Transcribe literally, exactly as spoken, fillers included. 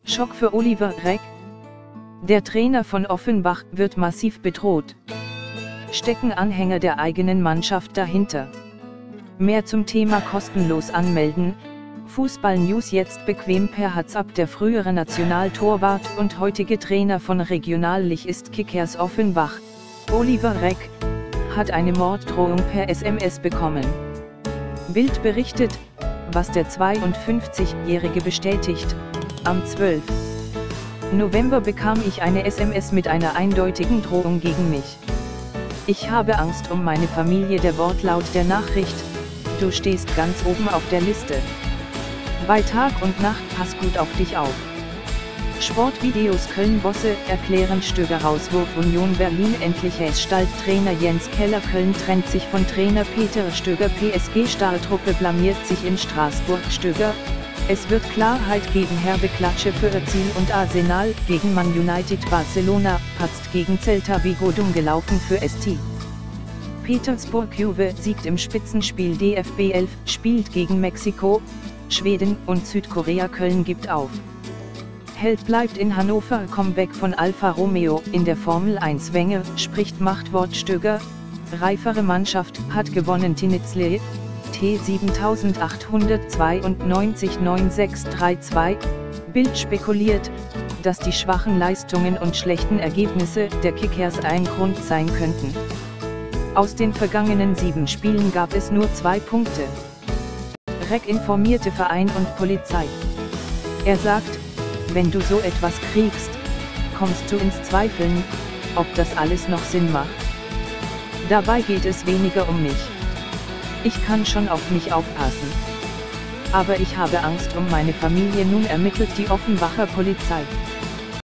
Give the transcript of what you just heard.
Schock für Oliver Reck. Der Trainer von Offenbach wird massiv bedroht. Stecken Anhänger der eigenen Mannschaft dahinter? Mehr zum Thema kostenlos anmelden. Fußball-News jetzt bequem per WhatsApp. Der frühere Nationaltorwart und heutige Trainer von Regionalligist Kickers Offenbach, Oliver Reck, hat eine Morddrohung per S M S bekommen. Bild berichtet, was der zweiundfünfzigjährige bestätigt: Am zwölften November bekam ich eine S M S mit einer eindeutigen Drohung gegen mich. Ich habe Angst um meine Familie. Der Wortlaut der Nachricht: Du stehst ganz oben auf der Liste. Bei Tag und Nacht, pass gut auf dich auf. Sportvideos Köln-Bosse erklären Stöger-Rauswurf. Union Berlin endlich. Stalltrainer Jens Keller. Köln trennt sich von Trainer Peter Stöger. P S G-Stahltruppe blamiert sich in Straßburg. Stöger: Es wird Klarheit geben. Herbe Klatsche für Özil und Arsenal. Gegen Man United. Barcelona patzt gegen Celta Vigo. Dumm gelaufen für S T Petersburg. Juve siegt im Spitzenspiel. D F B elf spielt gegen Mexiko, Schweden und Südkorea. Köln gibt auf. Held bleibt in Hannover. Comeback von Alfa Romeo in der Formel eins. Wenger spricht Machtwort. Stöger: Reifere Mannschaft hat gewonnen. Tinitzle T siebentausendachthundertzweiundneunzig neun sechs drei zwei. Bild spekuliert, dass die schwachen Leistungen und schlechten Ergebnisse der Kickers ein Grund sein könnten. Aus den vergangenen sieben Spielen gab es nur zwei Punkte. Reck informierte Verein und Polizei. Er sagt: Wenn du so etwas kriegst, kommst du ins Zweifeln, ob das alles noch Sinn macht. Dabei geht es weniger um mich. Ich kann schon auf mich aufpassen. Aber ich habe Angst um meine Familie. Nun ermittelt die Offenbacher Polizei.